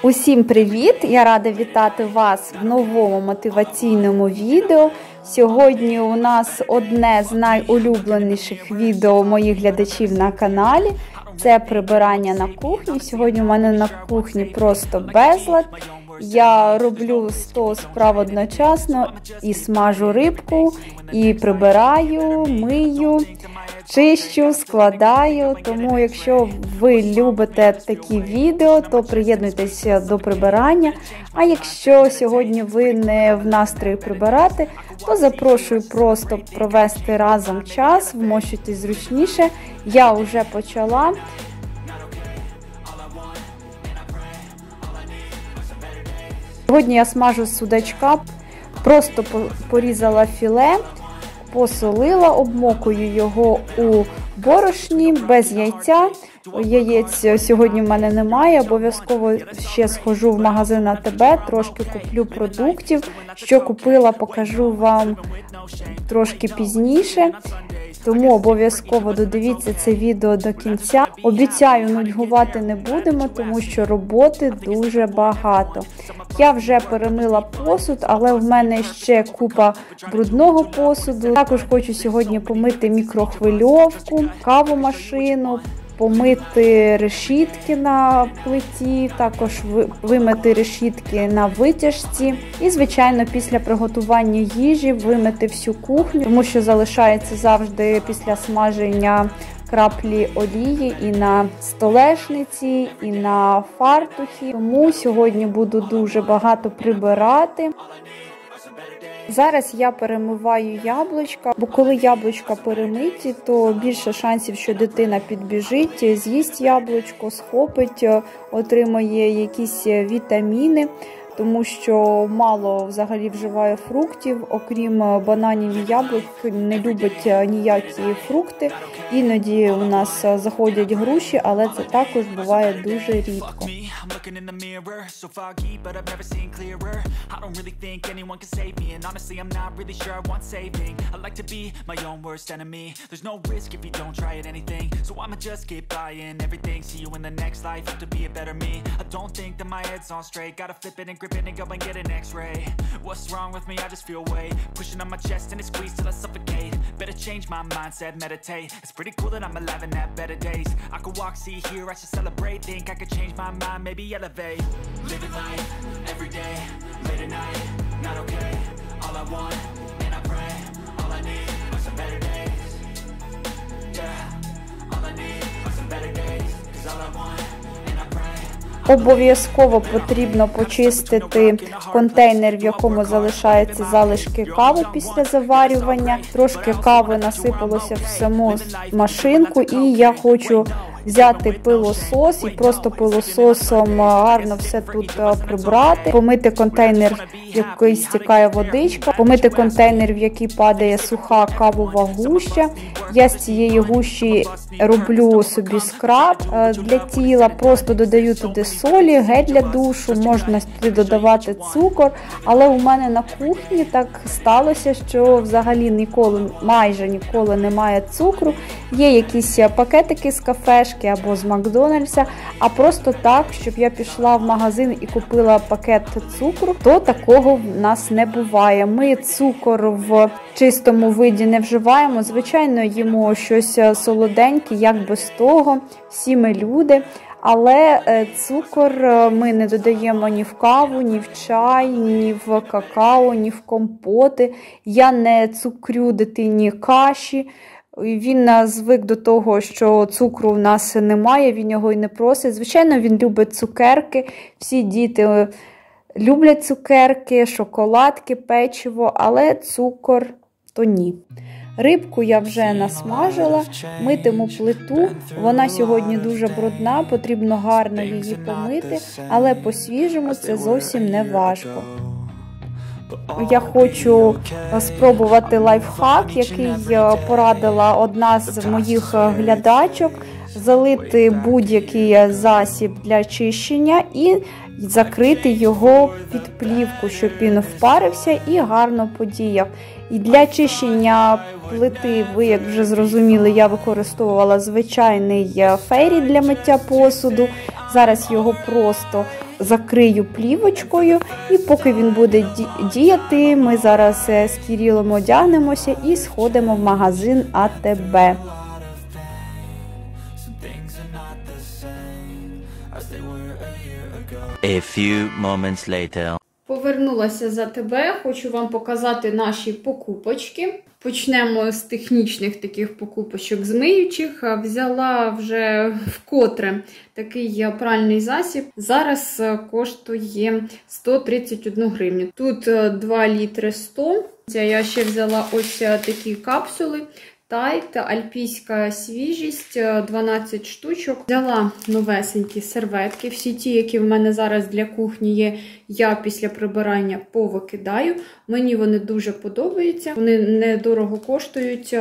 Усім привіт! Я рада вітати вас в новому мотиваційному відео. Сьогодні у нас одне з найулюбленіших відео моїх глядачів на каналі. Це прибирання на кухні. Сьогодні у мене на кухні просто безлад. Я роблю 100 справ одночасно і смажу рибку, і прибираю, мию, чищу, складаю. Тому якщо ви любите такі відео, то приєднуйтеся до прибирання. А якщо сьогодні ви не в настрої прибирати, то запрошую просто провести разом час, вмощуйтесь зручніше. Я вже почала. Сьогодні я смажу судачка, просто порізала філе, посолила, обмокую його у борошні, без яйця. Яєць сьогодні в мене немає, обов'язково ще схожу в магазин АТБ, трошки куплю продуктів. Що купила, покажу вам трошки пізніше. Тому обов'язково додивіться це відео до кінця. Обіцяю, нудьгувати не будемо, тому що роботи дуже багато. Я вже перемила посуд, але в мене ще купа брудного посуду. Також хочу сьогодні помити мікрохвильовку, кавомашину, помити решітки на плиті, також вимити решітки на витяжці. І, звичайно, після приготування їжі вимити всю кухню, тому що залишається завжди після смаження краплі олії і на столешниці, і на фартухі. Тому сьогодні буду дуже багато прибирати. Зараз я перемиваю яблучка, бо коли яблучка перемиті, то більше шансів, що дитина підбіжить, з'їсть яблучко, схопить, отримає якісь вітаміни, тому що мало взагалі вживає фруктів, окрім бананів і яблук, не любить ніякі фрукти. Іноді у нас заходять груші, але це також буває дуже рідко. Grip it and go and get an x-ray. What's wrong with me? I just feel weight pushing on my chest and it squeezes till I suffocate. Better change my mindset, meditate. It's pretty cool that I'm alive and have better days. I could walk, see, hear, I should celebrate. Think I could change my mind, maybe elevate. Living life, every day, late at night, not okay. All I want, and I pray, all I need are some better days. Yeah, all I need are some better days. Cause all I want. Обов'язково потрібно почистити контейнер, в якому залишаються залишки кави після заварювання. Трошки кави насипалося в саму машинку, і я хочу взяти пилосос і просто пилососом гарно все тут прибрати. Помити контейнер, в який стікає водичка, помити контейнер, в який падає суха кавова гуща. Я з цієї гущі роблю собі скраб для тіла, просто додаю туди солі, гель для душу, можна туди додавати цукор, але у мене на кухні так сталося, що взагалі майже ніколи немає цукру. Є якісь пакетики з кафешки або з Макдональдса, а просто так, щоб я пішла в магазин і купила пакет цукру, то такого в нас не буває. Ми цукор в чистому виді не вживаємо, звичайно, їмо щось солоденьке, як без того, всі ми люди. Але цукор ми не додаємо ні в каву, ні в чай, ні в какао, ні в компоти. Я не цукрю дитині каші. Він звик до того, що цукру в нас немає, він його і не просить. Звичайно, він любить цукерки. Всі діти люблять цукерки, шоколадки, печиво, але цукор то ні. Рибку я вже насмажила, митиму плиту, вона сьогодні дуже брудна, потрібно гарно її помити, але по-свіжому це зовсім не важко. Я хочу спробувати лайфхак, який порадила одна з моїх глядачок, залити будь-який засіб для чищення і закрити його під плівку, щоб він впарився і гарно подіяв. І для чищення плити, ви, як вже зрозуміли, я використовувала звичайний фейрі для миття посуду. Зараз його просто закрию плівочкою, і поки він буде діяти, ми зараз з Кирилом одягнемося і сходимо в магазин АТБ. A few moments later. Повернулася з АТБ, хочу вам показати наші покупочки. Почнемо з технічних таких покупочок з миючих. Взяла вже вкотре такий пральний засіб. Зараз коштує 131 гривню. Тут 2 літри 100. Я ще взяла ось такі капсули. Тайт, альпійська свіжість, 12 штучок. Взяла новесенькі серветки. Всі ті, які в мене зараз для кухні є, я після прибирання повикидаю. Мені вони дуже подобаються. Вони недорого коштують,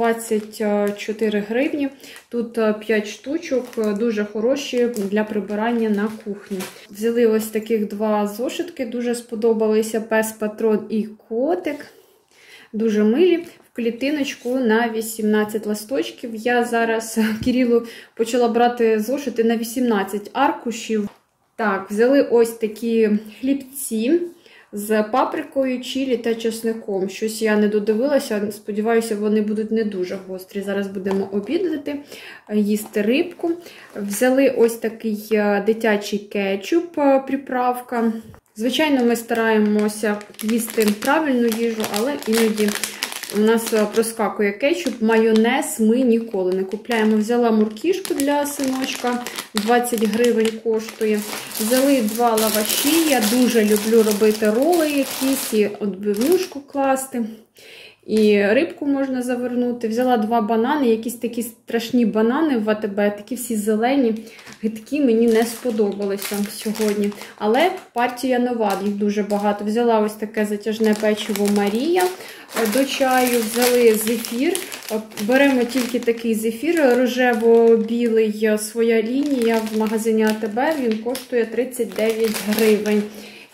24 гривні. Тут 5 штучок, дуже хороші для прибирання на кухні. Взяли ось таких 2 зошитки, дуже сподобалися. Пес Патрон і котик. Дуже милі. Клітиночку на 18 листочків. Я зараз Кирилу почала брати зошити на 18 аркушів. Так, взяли ось такі хлібці з паприкою, чилі та чесником. Щось я не додивилася, сподіваюся, вони будуть не дуже гострі. Зараз будемо обідати, їсти рибку. Взяли ось такий дитячий кетчуп, приправка. Звичайно, ми стараємося їсти правильну їжу, але іноді у нас проскакує кетчуп, майонез ми ніколи не купляємо. Взяла муркішку для синочка, 20 гривень коштує. Взяли 2 лаваші, я дуже люблю робити роли якісь, і відбивнушку класти. І рибку можна завернути. Взяла 2 банани, якісь такі страшні банани в АТБ, такі всі зелені, гидкі, мені не сподобалися сьогодні. Але партія нова, їх дуже багато. Взяла ось таке затяжне печиво Марія до чаю, взяли зефір. Беремо тільки такий зефір, рожево-білий, своя лінія в магазині АТБ, він коштує 39 гривень.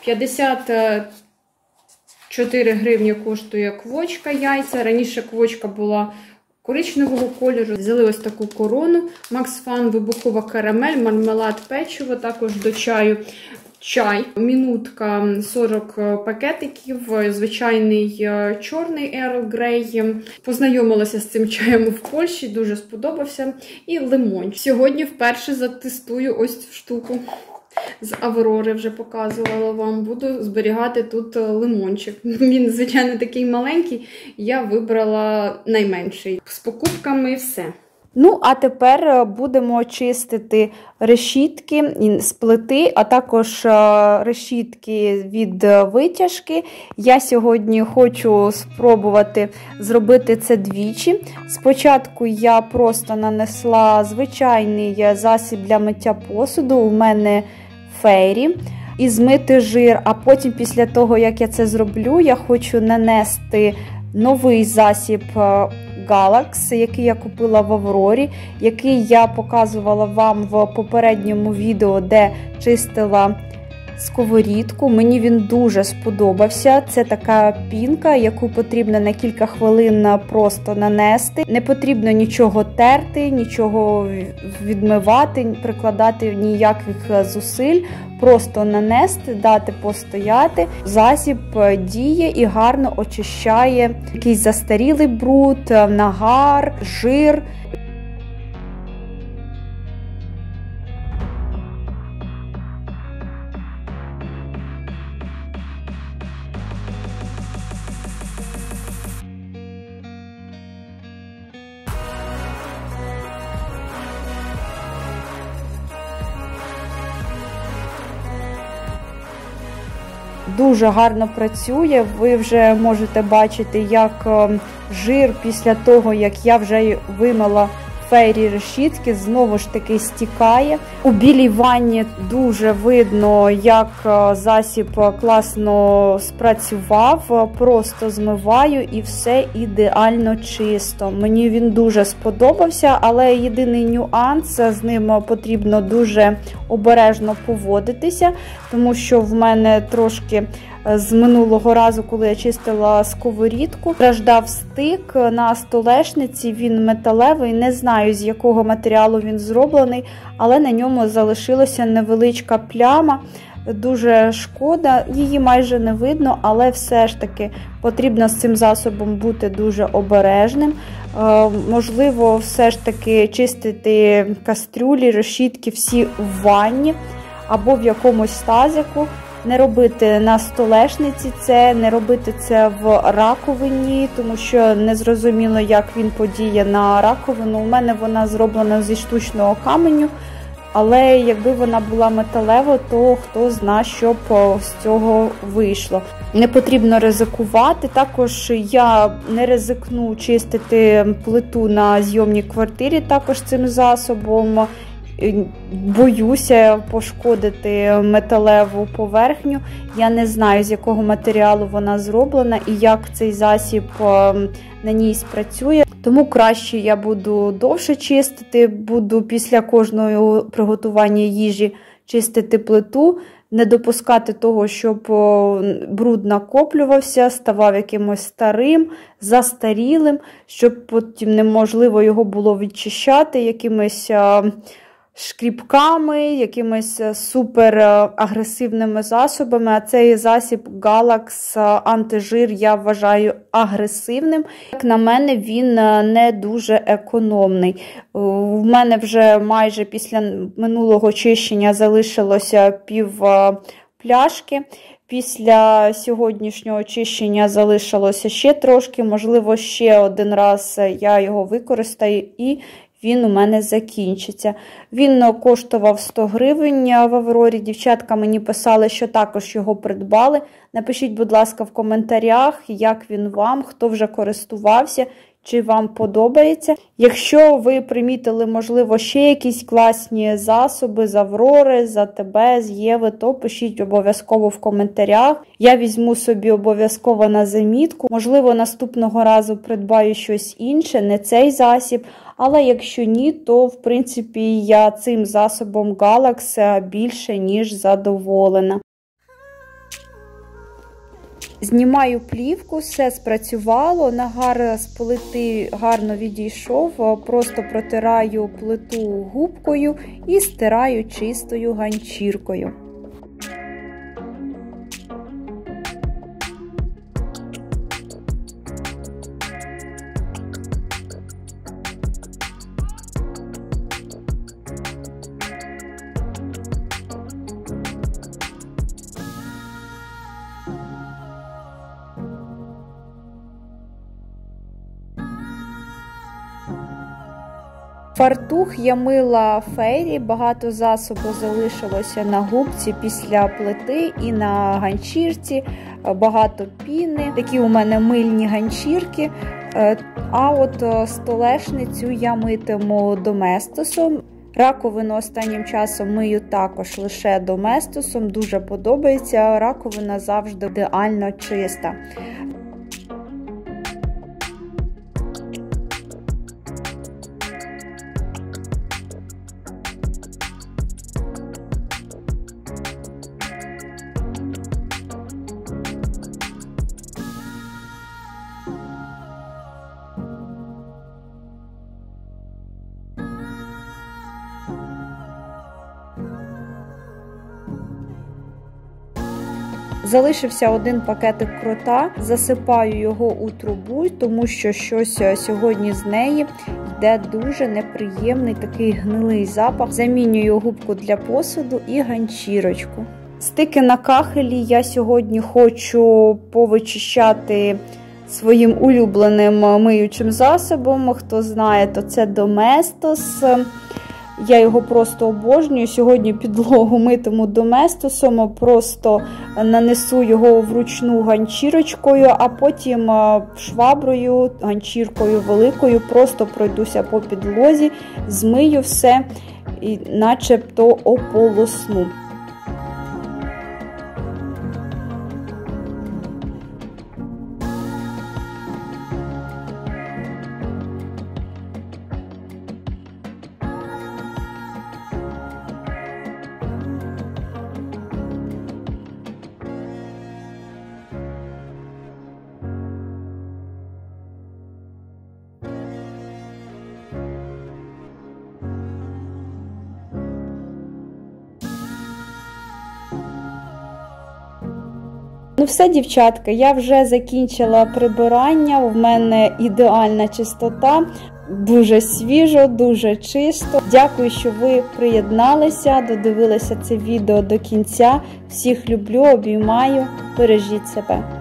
54 гривні коштує квочка яйця. Раніше квочка була коричневого кольору. Взяли ось таку корону. Max Fun, вибухова карамель, мармелад, печиво, також до чаю. Чай, мінутка, 40 пакетиків, звичайний чорний Earl Grey. Познайомилася з цим чаєм в Польщі, дуже сподобався. І лимон. Сьогодні вперше затестую ось цю штуку. З Аврори вже показувала вам. Буду зберігати тут лимончик. Він, звичайно, такий маленький. Я вибрала найменший. З покупками все. Ну, а тепер будемо чистити решітки з плити, а також решітки від витяжки. Я сьогодні хочу спробувати зробити це двічі. Спочатку я просто нанесла звичайний засіб для миття посуду, у мене Фейрі, і змити жир, а потім після того, як я це зроблю, я хочу нанести новий засіб Galax, який я купила в Аврорі, який я показувала вам в попередньому відео, де чистила сковорідку. Мені він дуже сподобався. Це така пінка, яку потрібно на кілька хвилин просто нанести. Не потрібно нічого терти, нічого відмивати, прикладати ніяких зусиль. Просто нанести, дати постояти. Засіб діє і гарно очищає якийсь застарілий бруд, нагар, жир. Дуже гарно працює, ви вже можете бачити, як жир після того, як я вже вимила Фейрі решітки, знову ж таки стікає. У білій ванні дуже видно, як засіб класно спрацював. Просто змиваю і все ідеально чисто. Мені він дуже сподобався, але єдиний нюанс, з ним потрібно дуже обережно поводитися, тому що в мене трошки з минулого разу, коли я чистила сковорідку, страждав стик на столешниці, він металевий, не знаю, з якого матеріалу він зроблений, але на ньому залишилася невеличка пляма. дуже шкода. Її майже не видно, але все ж таки потрібно з цим засобом бути дуже обережним. Можливо, все ж таки чистити кастрюлі, решітки всі в ванні або в якомусь тазику. Не робити на столешниці це, не робити це в раковині, тому що не зрозуміло, як він подіє на раковину. У мене вона зроблена зі штучного каменю, але якби вона була металева, то хто зна, що б з цього вийшло. Не потрібно ризикувати. Також я не ризикну чистити плиту на зйомній квартирі також цим засобом. Боюся пошкодити металеву поверхню. Я не знаю, з якого матеріалу вона зроблена і як цей засіб на ній спрацює. Тому краще я буду довше чистити, буду після кожного приготування їжі чистити плиту, не допускати того, щоб бруд накоплювався, ставав якимось старим, застарілим, щоб потім неможливо його було відчищати якимись шкрібками, якимись супер агресивними засобами. А цей засіб Galax антижир я вважаю агресивним. Як на мене, він не дуже економний. В мене вже майже після минулого чищення залишилося пів пляшки. Після сьогоднішнього чищення залишилося ще трошки. Можливо, ще один раз я його використаю і він у мене закінчиться. Він коштував 100 гривень в Аврорі. Дівчатка мені писали, що також його придбали. Напишіть, будь ласка, в коментарях, як він вам, хто вже користувався, чи вам подобається. Якщо ви примітили, можливо, ще якісь класні засоби з Аврори, з АТБ, з Єви, то пишіть обов'язково в коментарях. Я візьму собі обов'язково на замітку. Можливо, наступного разу придбаю щось інше, не цей засіб. Але якщо ні, то, в принципі, я цим засобом Galax більше, ніж задоволена. Знімаю плівку, все спрацювало, нагар з плити гарно відійшов, просто протираю плиту губкою і стираю чистою ганчіркою. Фартух я мила Фейрі, багато засобу залишилося на губці після плити і на ганчірці, багато піни, такі у мене мильні ганчірки. А от столешницю я митиму доместосом. Раковину останнім часом мию також лише доместосом, дуже подобається, раковина завжди ідеально чиста. Залишився один пакетик крота, засипаю його у трубу, тому що щось сьогодні з неї йде дуже неприємний такий гнилий запах. Замінюю губку для посуду і ганчірочку. Стики на кахелі я сьогодні хочу повичищати своїм улюбленим миючим засобом. Хто знає, то це Domestos. Я його просто обожнюю. Сьогодні підлогу митиму доместосом, просто нанесу його вручну ганчірочкою, а потім шваброю, ганчіркою великою, просто пройдуся по підлозі, змию все і начебто ополосну. Ну все, дівчатка, я вже закінчила прибирання, в мене ідеальна чистота, дуже свіжо, дуже чисто. Дякую, що ви приєдналися, додивилися це відео до кінця. Всіх люблю, обіймаю, бережіть себе.